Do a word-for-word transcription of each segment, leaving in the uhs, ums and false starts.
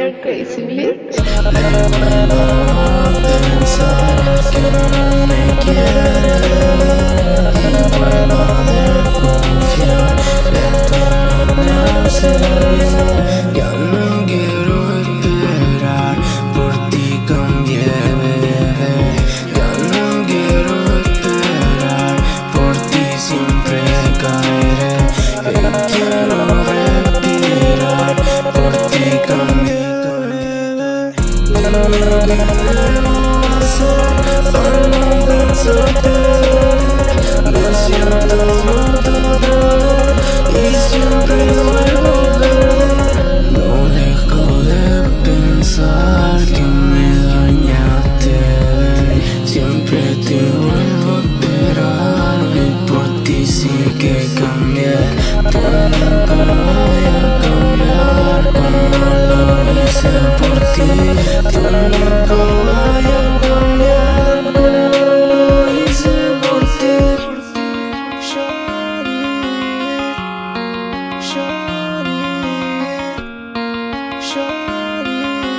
You're crazy bitch. Pensar que no me quieres y vuelvo a desconfiar. Esto no me hace bien. Ya no quiero esperar, por ti cambié, bebé. Ya no quiero esperar, por ti siempre caeré. Y quiero respirar, por ti cambié. Ya no quiero hacer para no pensarte. Me siento roto y siempre vuelvo a perder. No dejo de pensar que me dañaste. Siempre te vuelvo a esperar y por ti sí que cambié. Tú nunca voy a cambiar como lo hice por ti. Tú nunca voy a cambiar como lo hice por ti. Shawty, shawty, shawty,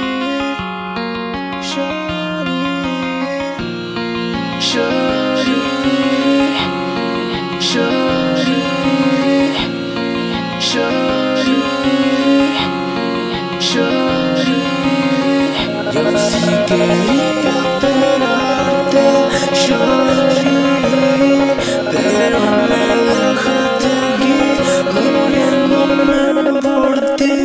shawty, shawty, shawty, shawty, shawty. Yo sí quería esperarte, shawty, pero me dejaste aquí muriéndome por ti.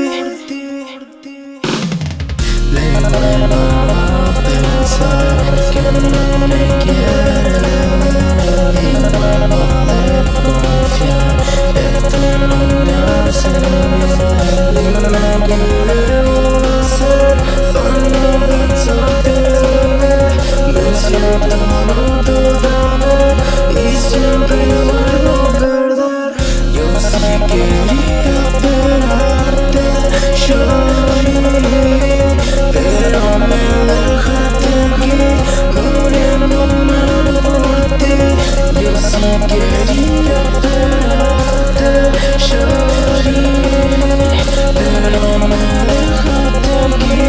Le vuelvo a pensar que no me quieres y vuelvo a desconfiar. Esto no me hace bien. Dime qué debo hacer para no pensarte, bebé. Me siento roto y siempre vuelvo a perder. Yo sí quería esperarte, shawty, pero me dejaste aquí muriéndome por ti. Yo sí quería esperarte, shawty, pero me dejaste aquí.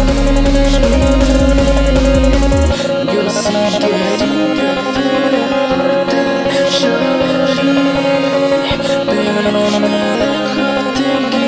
Yo sí quería esperarte, shawty, pero me dejaste aquí.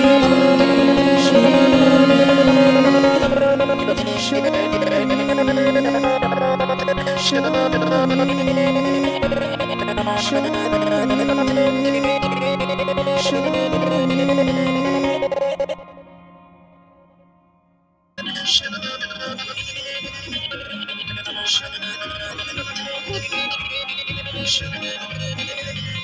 Shawty.